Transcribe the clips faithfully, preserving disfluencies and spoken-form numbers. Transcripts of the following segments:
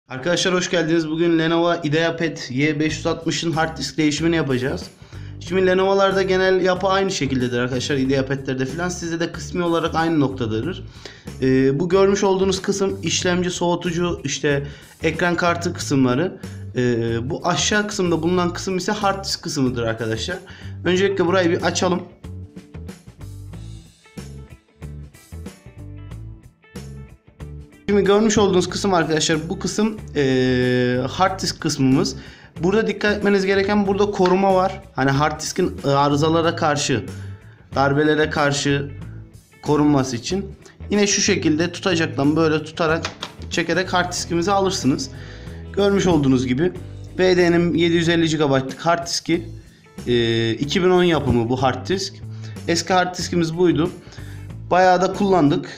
Arkadaşlar hoş geldiniz. Bugün Lenovo IdeaPad Y beş yüz altmışın hard disk değişimini yapacağız. Şimdi Lenovo'larda genel yapı aynı şekildedir arkadaşlar. IdeaPad'lerde falan sizde de kısmi olarak aynı noktadadır. Ee, bu görmüş olduğunuz kısım işlemci, soğutucu, işte ekran kartı kısımları. Ee, bu aşağı kısımda bulunan kısım ise hard disk kısmıdır arkadaşlar. Öncelikle burayı bir açalım. Şimdi görmüş olduğunuz kısım arkadaşlar, bu kısım ee, hard disk kısmımız. Burada dikkat etmeniz gereken, burada koruma var. Hani hard diskin arızalara karşı, darbelere karşı korunması için. Yine şu şekilde tutacaktan böyle tutarak, çekerek hard diskimizi alırsınız. Görmüş olduğunuz gibi V D'nin yedi yüz elli gigabaytlık hard diski, ee, iki bin on yapımı bu hard disk. Eski hard diskimiz buydu. Bayağı da kullandık.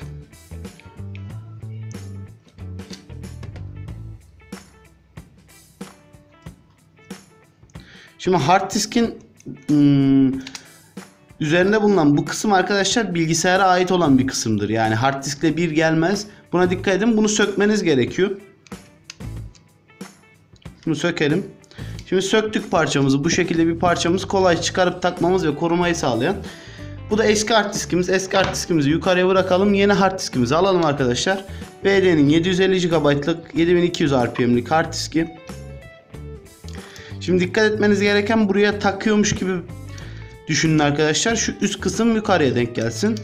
Şimdi hard diskin ım, üzerinde bulunan bu kısım arkadaşlar bilgisayara ait olan bir kısımdır. Yani hard diskle bir gelmez. Buna dikkat edin. Bunu sökmeniz gerekiyor. Bunu sökelim. Şimdi söktük parçamızı. Bu şekilde bir parçamız, kolay çıkarıp takmamız ve korumayı sağlayan. Bu da eski hard diskimiz. Eski hard diskimizi yukarıya bırakalım. Yeni hard diskimizi alalım arkadaşlar. V D'nin yedi yüz elli gigabaytlık yedi bin iki yüz R P M'lik hard diski. Şimdi dikkat etmeniz gereken, buraya takıyormuş gibi düşünün arkadaşlar. Şu üst kısım yukarıya denk gelsin.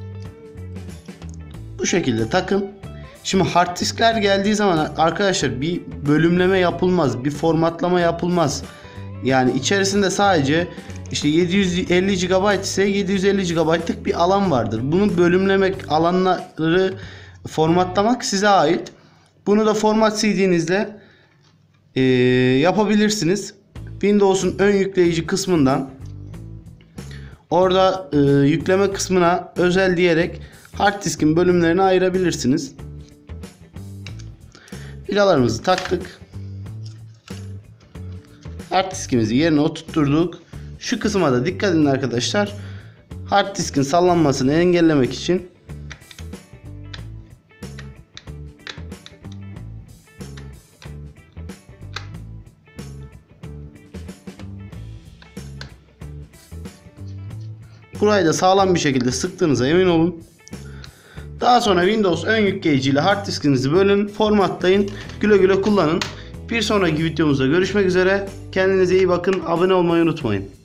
Bu şekilde takın. Şimdi hard diskler geldiği zaman arkadaşlar bir bölümleme yapılmaz, bir formatlama yapılmaz. Yani içerisinde sadece işte yedi yüz elli gigabayt ise yedi yüz elli gigabaytlık bir alan vardır. Bunu bölümlemek, alanları formatlamak size ait. Bunu da format C D'nizle Ee, yapabilirsiniz. Windows'un ön yükleyici kısmından, orada e, yükleme kısmına özel diyerek hard diskin bölümlerini ayırabilirsiniz. Vidalarımızı taktık. Hard diskimizi yerine oturtturduk. Şu kısma da dikkat edin arkadaşlar. Hard diskin sallanmasını engellemek için burayı da sağlam bir şekilde sıktığınıza emin olun. Daha sonra Windows ön yükleyici ile hard diskinizi bölün, formatlayın, güle güle kullanın. Bir sonraki videomuzda görüşmek üzere. Kendinize iyi bakın. Abone olmayı unutmayın.